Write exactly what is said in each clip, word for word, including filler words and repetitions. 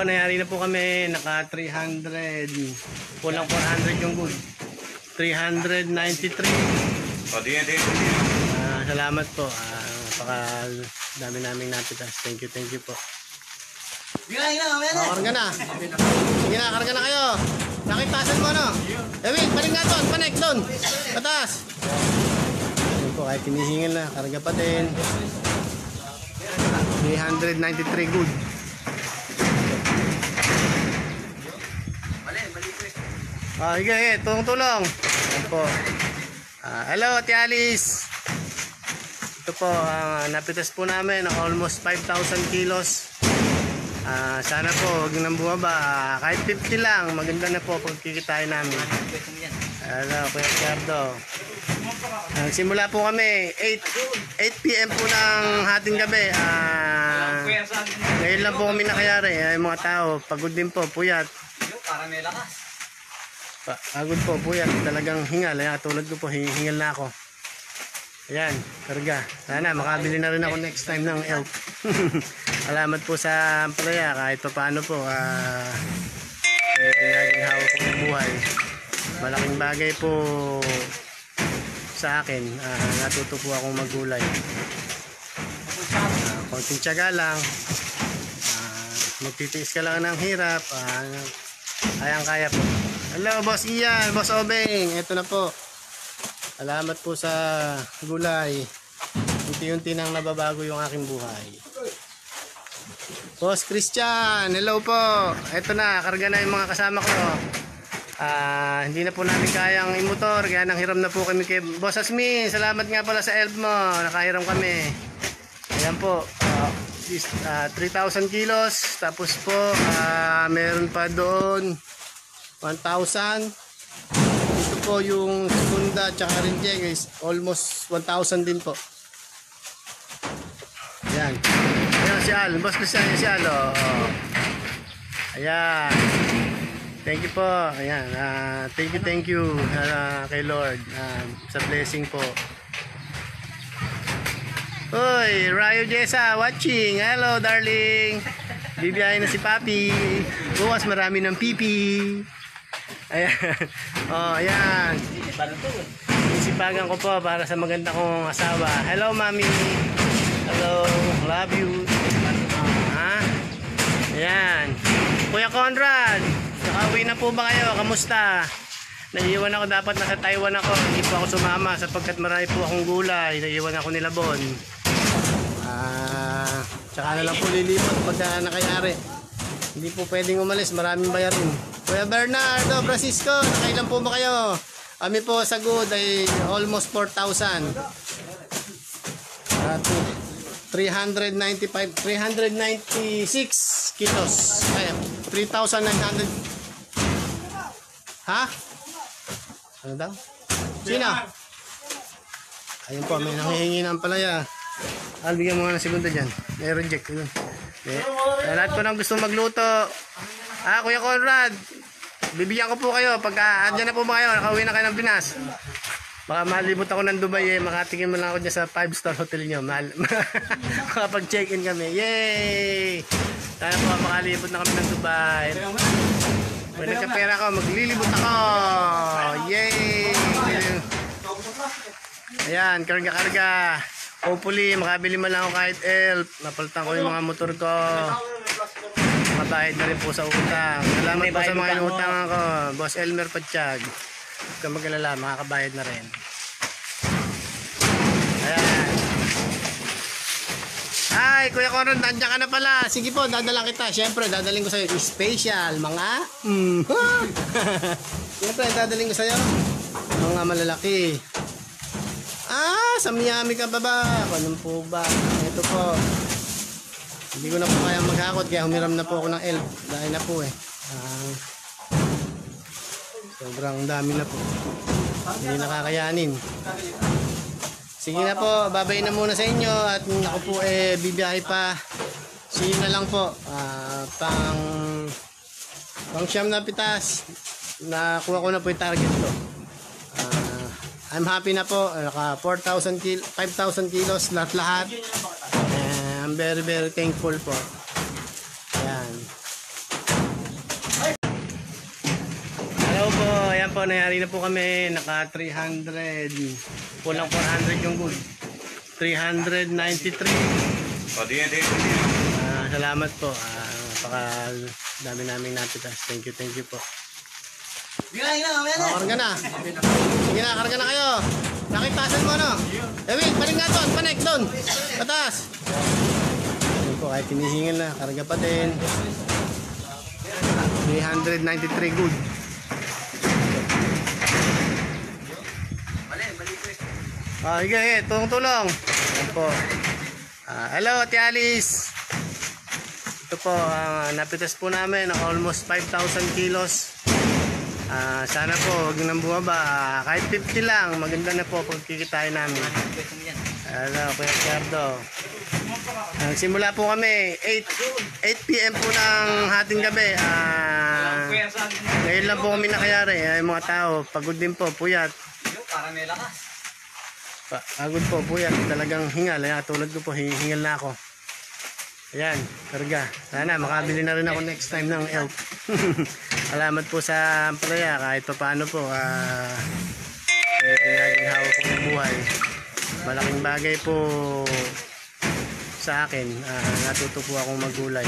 po, nangyari na po kami. Naka three hundred. Kulang four hundred yung good. three ninety-three. O, di yan, di yan. Uh, salamat po. Uh, napaka dami naming napitas. Thank you, thank you po. Bigay na, mamaya na. Oh, karga na. Sige na, karga na kayo. Nakitasan mo, no? Ewin, paling nga doon. Connect doon. Patas. Ayun po, kahit hinihingal na. Karga pa din. three ninety-three good. Ah, sige, sige. Tulong-tulong. Ayan po. Ah, hello, Ate Alice. Ito po, uh, napitas po namin ng almost five thousand kilos. Uh, sana po huwag nang bumaba, uh, kahit fifty lang, maganda na po pagkikitain namin. Hello, Kuya Ricardo. Nagsimula uh, po kami eight p m po ng hating gabi. Uh, ngayon lang po kami nakayari. Uh, yung mga tao, pagod din po, puyat. Para may lakas. Pa pagod po, puyat. Talagang hingal. Ayan, tulad ko po, hingal na ako. Ayan, karga. Sana makabili na rin ako next time ng elk. Salamat po sa ampalaya. Kahit pa paano po, ah, uh, hawak ko ng buhay. Malaking bagay po sa akin. Uh, natuto po akong maggulay. Uh, konting tiyaga lang. Uh, magtitiis ka lang ng hirap. Uh, Ayang kaya po. Hello, Boss Ian, Boss Obeng. Ito na po. Salamat po sa gulay. Unti-unti nang nababago yung aking buhay. Boss Christian, hello po. Ito na, karga na yung mga kasama ko. Ah, hindi na po namin kayang imotor, kaya nang hiram na po kami kay Boss Asmin. Salamat nga pala sa help mo. Nakahiram kami. Ayan po. Uh, uh, three thousand kilos. Tapos po, uh, meron pa doon one thousand. Ito po yung segunda tsaka rinjeng is almost one thousand din po. Ayan. Ayan si Al. Boss Christian, si Al. Oh. Ayan. Thank you po. Ayan. Uh, thank you, thank you uh, kay Lord uh, sa blessing po. Uy, Rayo Jessa watching. Hello, darling. Bibiyahin na si Papi. Bukas marami ng pipi. Ayan. Oh, ayan. Isipagan ko po para sa maganda kong asawa. Hello, Mami. Hello. Love you. Ha? Ayan. Kuya Conrad, nakauwi na po ba kayo? Kamusta? Naiiwan ako, dapat nasa Taiwan ako. Hindi po ako sumama sapagkat marami po akong gulay. Naiiwan ako nila Bon. Ah, tsaka na lang po lilipat pagka nakayari. Hindi po pwedeng umalis, maraming bayarin. Kuya Bernardo, Francisco, nakailan po ba kayo? Kami po sa good ay almost four thousand. Uh, three ninety-five, three ninety-six kilos. Ay, three thousand nine hundred. Ha? Ano daw? Sino? Ayun po, may nangihingi ng palaya. Al, bigyan mo nga ng segunda dyan. May reject. Yun. Eh, lahat ko nang gusto magluto. Ah, Kuya Conrad, bibigyan ko po kayo. Pagka andyan na po ba kayo, nakauwi na kayo ng Pinas. Baka malibot ako ng Dubai eh. Makatingin mo lang ako dyan sa five star hotel nyo. Makapag check in kami. Yay! Sana po makalibot na kami ng Dubai. Kung nagkapera ko, maglilibot ako. Yay! Ayan, karga-karga. Hopefully, makabili man lang ako kahit elf. Napalitan ko yung mga motor ko. Mabayad na rin po sa utang. Salamat po sa mga inutang ako. Boss Elmer Patsyag. Huwag ka mag-alala, makakabayad na rin. Ayan. Ay, Kuya Conrad, nandiyan ka na pala. Sige po, dadalang kita. Siyempre, dadaling ko sa'yo. Special, mga... Mm. Siyempre, dadaling ko sa'yo. Mga malalaki. Ah, sa Miami ka ba ba? Anong po ba? Ito po. Hindi ko na po kaya maghakot, kaya humiram na po ako ng elf. Dahil na po eh. Ah, sobrang dami na po. Hindi nakakayanin. Sige na po, babay na muna sa inyo. At ako po eh, bibiyahe pa. See you na lang po. Ah, pang pang siyam na pitas. Nakuha ko na po yung target ko. Ah, I'm happy na po. Naka four thousand kil five thousand kilos lahat-lahat. And I'm very very thankful po. Ayan. po. Ayan po, nangyari na po kami. Naka three hundred. Kulang four hundred yung good. three ninety-three. O, di, di, di. Ah, salamat po. Ah, napaka dami naming napitas. Thank you, thank you po. Bigay na, mamaya na. Oh, karga na. Sige na, karga na kayo. Nakitasan mo, no? Ewin, paling nga doon. Panek doon. Patas. Ayan po, kahit hinihingal na. Karga pa din. three ninety-three good. Mali, mali ko eh. Ah, sige, sige. Tulong-tulong. Ayan po. Ah, hello, Ate Alice. Ito po, ah, napitas po namin ng almost five thousand kilos. Ah, sana po, huwag nang bumaba. Ah, kahit fifty lang, maganda na po pag kikitain namin. Hello, Kuya Ricardo. Nagsimula po kami eight p m po ng hating gabi. Ah, ngayon lang po kami nakayari. Ay, mga tao, pagod din po, puyat. Para may lakas. Pa- Pagod po, puyat. Talagang hingal. Ayan, tulad ko po, hi- hingal na ako. Ayan, karga. Sana makabili na rin ako next time ng elk. Salamat po sa ampalaya. Kahit pa paano po, ah, naging hawak ko ng buhay. Malaking bagay po sa akin. Ah, natuto po akong maggulay.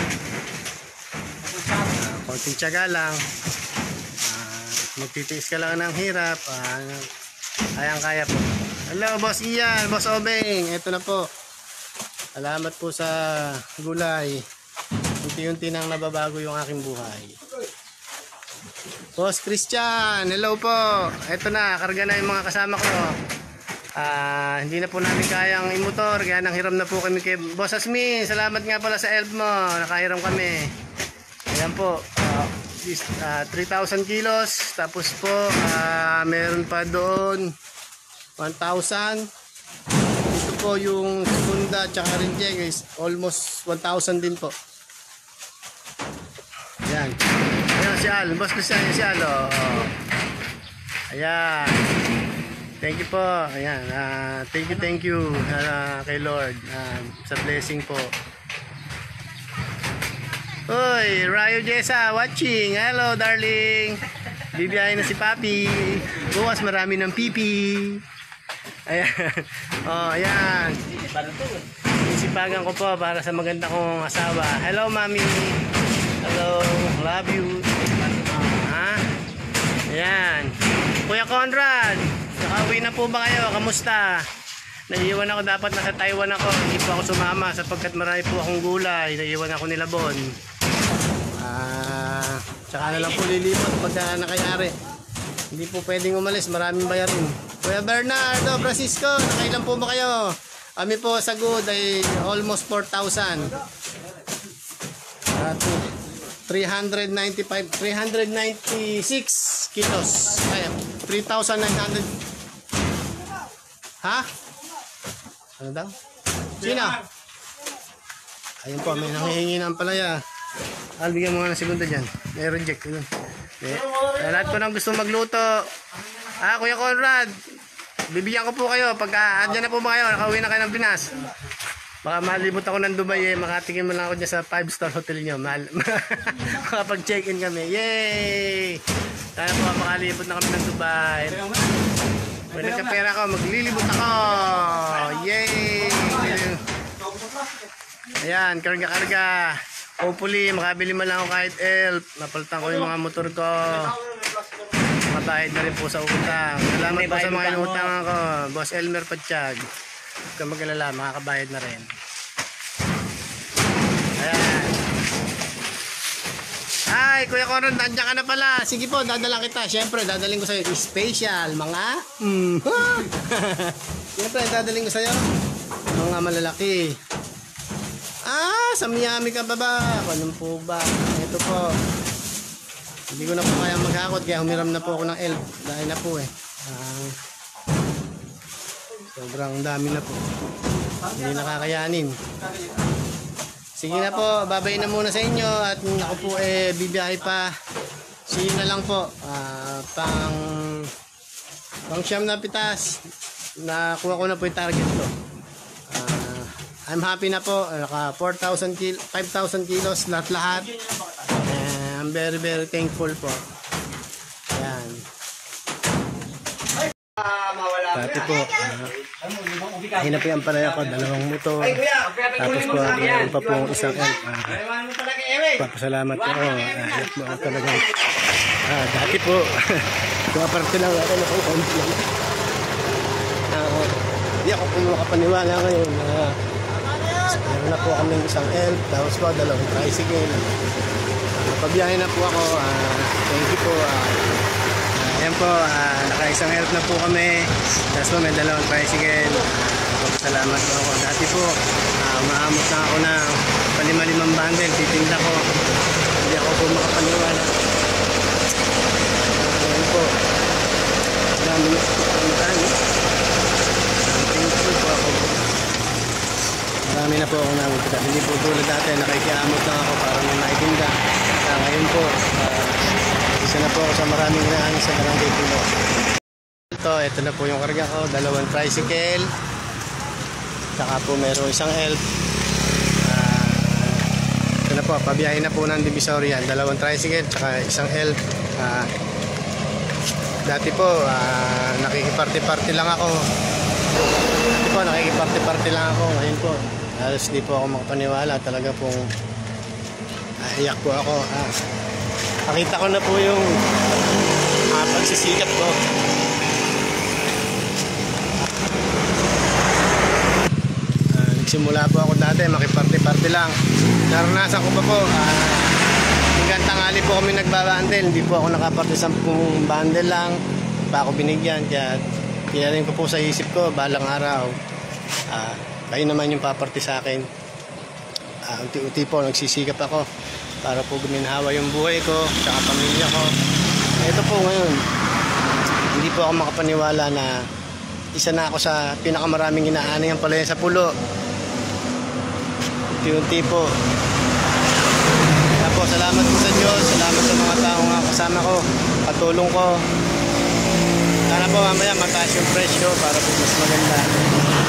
Ah, konting tiyaga lang. Ah, magtitiis ka lang ng hirap. Ah, kayang-kaya po. Hello, Boss Ian, Boss Obeng. Ito na po. Salamat po sa gulay. Unti-unti nang nababago yung aking buhay. Boss Christian, hello po. Ito na, karga na yung mga kasama ko. Ah, hindi na po namin kayang imotor, kaya nang hiram na po kami kay Boss Asmin. Salamat nga pala sa help mo. Nakahiram kami. Ayan po. Uh, uh, three thousand kilos. Tapos po, uh, meron pa doon one thousand. Ito po yung segunda tsaka rinjeng is almost one thousand din po. Ayan. Ayan si Al. Boss Christian, si Al. Oh. Ayan. Thank you po. Ayan. Uh, thank you, thank you uh, kay Lord uh, sa blessing po. Uy, Rayo Jessa watching. Hello, darling. Bibiyahin na si Papi. Bukas marami ng pipi. Ayan. Oh, ayan. Isipagan ko po para sa maganda kong asawa. Hello, Mami. Hello. Love you. Ha? Ayan. Kuya Conrad, nakauwi na po ba kayo? Kamusta? Naiiwan ako, dapat nasa Taiwan ako. Hindi po ako sumama sapagkat marami po akong gulay. Naiiwan ako nila Bon. Ah, tsaka na lang po lilipat pagka nakayari. Hindi po pwedeng umalis, maraming bayarin. Kuya Bernardo, Francisco, nakailan po ba kayo? Kami po sa good ay almost four thousand. At three ninety-five, three ninety-six kilos. Ay, three thousand nine hundred. Ha? Ano daw? Sino? Ayun po, may nanghihingi ng palaya. Al, bigyan mo nga ng segunda dyan. May reject. Yun. Eh, lahat ko nang gusto magluto. Ah, Kuya Conrad, bibigyan ko po kayo. Pag andyan na po ba kayo, nakauwi na kayo ng Pinas. Baka malibot ako ng Dubai eh. Makatingin mo lang ako dyan sa five star hotel nyo. Makapag-check-in kami. Yay! Sana po makalibot na kami ng Dubai. Pwede ka pera ko, maglilibot ako. Yay! Ayan, karga-karga. Hopefully, makabili man lang ako kahit elf. Napalitan ko yung mga motor ko. Mabayad na rin po sa utang. Salamat po sa mga inutang ako. Boss Elmer Patsyag. Huwag ka mag-alala, makakabayad na rin. Ayan. Ay, Kuya Conrad, nandiyan ka na pala. Sige po, dadalang kita. Siyempre, dadaling ko sa'yo. Special, mga... Mm. Siyempre, dadaling ko sa'yo. Mga malalaki. Ah, sa Miami ka ba ba? Anong po ba? Ito po. Hindi ko na po kaya maghakot, kaya humiram na po ako ng elf. Dahil na po eh. Ah, sobrang dami na po. Hindi nakakayanin. Sige na po, babay na muna sa inyo. At ako po eh, bibiyahe pa. See you na lang po. Ah, pang pang siyam na pitas. Nakuha ko na po yung target ko. Ah, I'm happy na po. Naka four thousand kil five thousand kilos lahat-lahat. And I'm very very thankful po. Ayan. dati po, uh, ayun na po yung palaya ko, dalawang motor. Tapos po, mayroon pa po isang elf. Uh, papasalamat po ako. Uh, elf mo ako talaga. Uh, dati po, kaparte lang ako na po. Uh, Hindi ako po makapaniwala ngayon na uh, meron na po kami isang elf. Tapos po, dalawang tricycle. Uh, pabiyahe na po ako. Uh, thank you po. Uh, Ayan po, uh, naka-isang elf na po kami. Tapos po may dalawang tricycle. Uh, salamat po ako. Dati po, uh, maamot na ako ng palima-limang bundle. Titinda ko. Hindi ako po makapaniwala. Uh, ayan po. Marami na po ako marami. Thank you po ako. Marami na po ako nakikita. Hindi po tulad dati. Nakikiamot lang ako para may maitinda. Uh, ngayon po, uh, isa na po ako sa maraming inaan sa Barangay Pulo. Ito, ito na po yung karga ko. Dalawang tricycle. Saka po meron isang elf. Uh, ito na po, pabiyahin na po ng Divisoria. Dalawang tricycle, saka isang elf. Uh, dati po, uh, nakikiparte-parte lang ako. Dati po, nakikiparte-parte lang ako. Ngayon po, halos di po ako makapaniwala. Talaga pong uh, iyak po ako. Uh, Nakita ko na po yung uh, pagsisikap ko. Uh, nagsimula po ako dati, makiparte-parte lang. Naranasan ko pa po, uh, hanggang tanghali po kami nagbabandel. Hindi po ako nakaparte sa bundle lang. Hindi pa ako binigyan. Kaya kinarin ko po sa isip ko, balang araw, uh, kayo naman yung paparte sa akin. Uh, unti-unti po, nagsisikap ako para po guminhawa yung buhay ko tsaka pamilya ko. Ito po ngayon, hindi po ako makapaniwala na isa na ako sa pinakamaraming inaani ang palaya sa Pulo. Unti-unti po. Kaya po, salamat po sa Diyos, salamat sa mga taong kasama ko, katulong ko. Sana po mamaya mataas yung presyo para po mas maganda.